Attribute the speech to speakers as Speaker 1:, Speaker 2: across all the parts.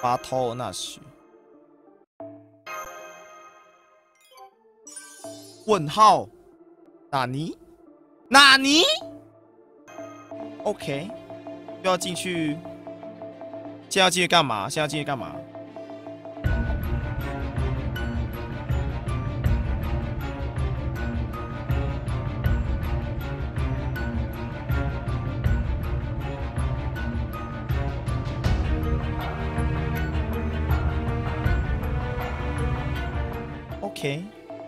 Speaker 1: 巴托纳许？问号？纳尼？纳尼 ？OK， 又要进去。现在要进去干嘛？现在要进去干嘛？ OK，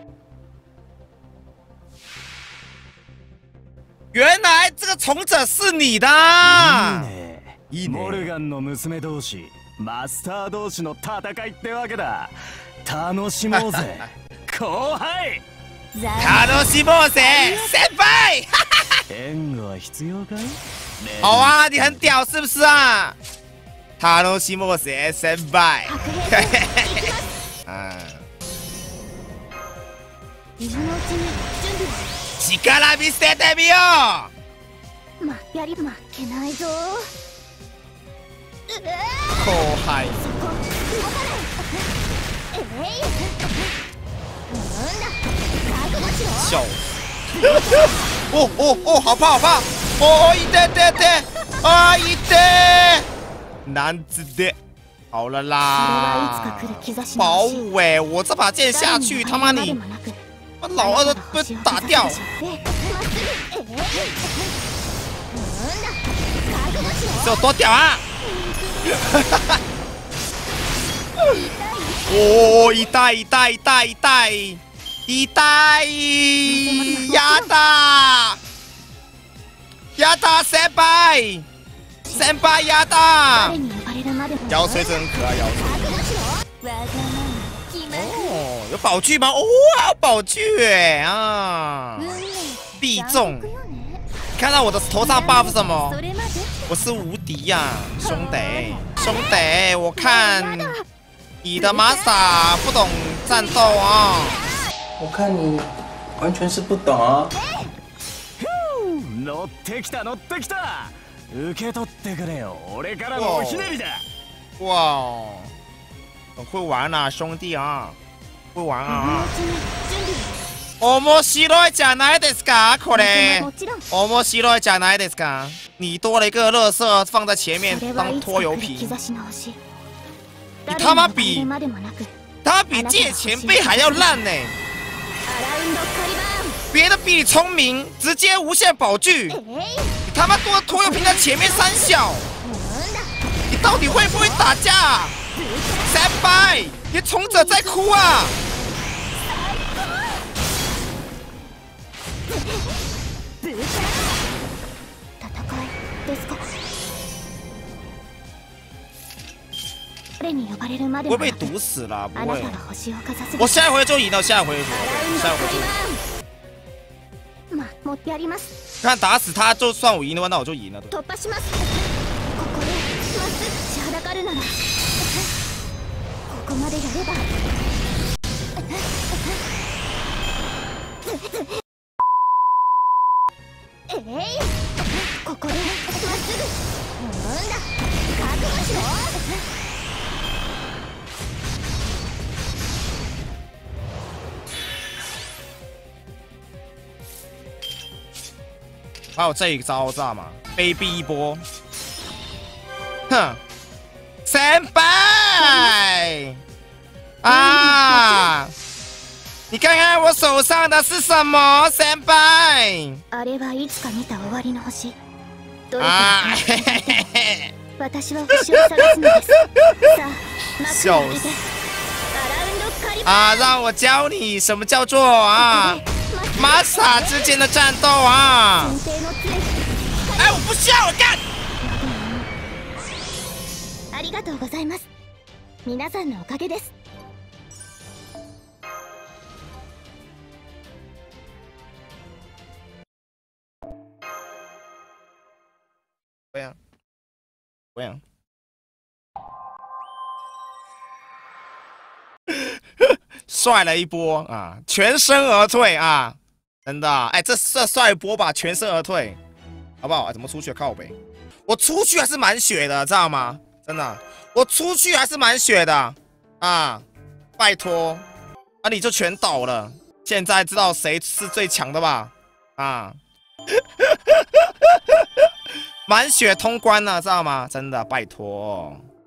Speaker 1: 原来这个从者是你的。いいね。
Speaker 2: モルガンの娘同士、マスター同士の戦いってわけだ。楽しもうぜ、後輩。
Speaker 1: 楽しもうぜ，先輩。
Speaker 2: 援護は必要かい？
Speaker 1: 好啊，你很屌是不是啊？楽しもうぜ，先輩。啊。 力見せてみよう。
Speaker 3: やり負けないぞ。
Speaker 1: 後輩。笑。哦哦哦，好怕好怕！哦，一对对对，啊一对，男子的，好了啦。宝物哎，我这把剑下去，他妈你！ 把老二都被打掉！这有多屌啊！哦，一代一代一代一代一代，やだ！やだ先輩！先輩やだ！妖吹真可爱，妖吹。 哦，有宝具吗？哦，还有宝具哎啊！必中！看到我的头上 buff 什么？我是无敌呀、兄弟！兄弟，我看你的玛莎不懂战斗啊！
Speaker 4: 我看你完全是不懂啊！
Speaker 2: 乗ってきた乗ってきた！受け取ってくれよ！俺からのおひねりだ！
Speaker 1: 哇！ 很会玩啊，兄弟啊，会玩啊！面白いじゃないですか，これ。面白いじゃないですか。你多了一个垃圾放在前面当拖油瓶，你他妈比借前辈还要烂呢！别的比你聪明，直接无限宝具，你他妈多了拖油瓶在前面三小，你到底会不会打架？ 先輩，你從者在哭啊！会被毒死了，不会。我下一回就赢了，下一回就赢。看打死他就算我赢的话，那我就赢了。对。 ここまでやれば。ここでまっすぐ。なんだ、覚悟しろ。还有这一招知道吗？卑鄙一波。哼，先輩。 啊！你看看我手上的是什么，先輩？啊！笑死！啊，让我教你什么叫做啊玛莎之间的战斗啊！哎，我不需要，我干！ありがとうございます。皆さんのおかげです。 我想，帅了一波啊，全身而退啊，真的，哎，这帅波吧，全身而退，好不好？哎，怎么出去靠北？我出去还是蛮血的，知道吗？真的， 我出去还是满血的啊！拜托，啊你就全倒了。现在知道谁是最强的吧？啊！满血通关了，知道吗？真的，拜托。